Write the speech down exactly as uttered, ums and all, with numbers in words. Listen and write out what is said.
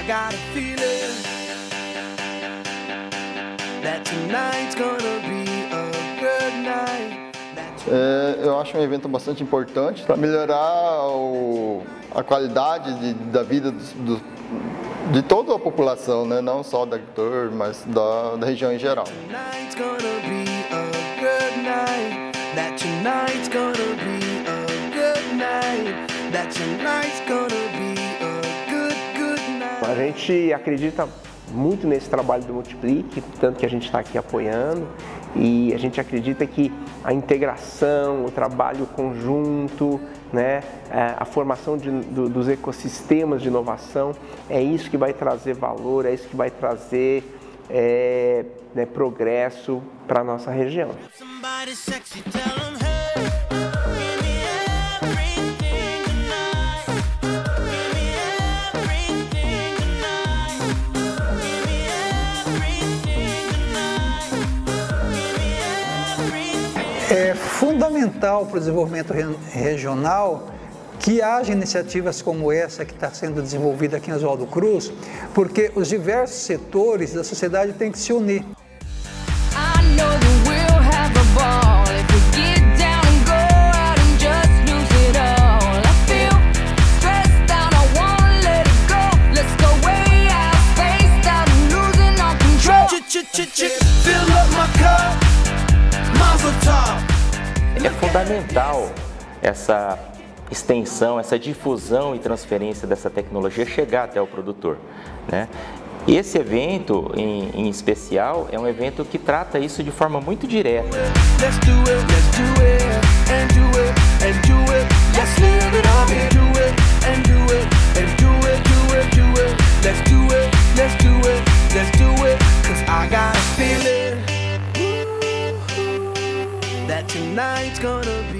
got a feeling that tonight's gonna be a good night. É, eu acho um evento bastante importante para melhorar o, a qualidade de, da vida do, do, de toda a população, né? Não só da agricultura, mas da, da região em geral. Tonight's gonna be a good night. That tonight's gonna be a good night. That tonight's gonna be a good, good night. A gente acredita muito nesse trabalho do Multiplique, tanto que a gente está aqui apoiando, e a gente acredita que a integração, o trabalho conjunto, né, a formação de, do, dos ecossistemas de inovação, é isso que vai trazer valor, é isso que vai trazer é, né, progresso para a nossa região. É fundamental para o desenvolvimento regional que haja iniciativas como essa que está sendo desenvolvida aqui em Oswaldo Cruz, porque os diversos setores da sociedade têm que se unir. É fundamental essa extensão, essa difusão e transferência dessa tecnologia chegar até o produtor, né? Esse evento, em, em especial, é um evento que trata isso de forma muito direta. That tonight's gonna be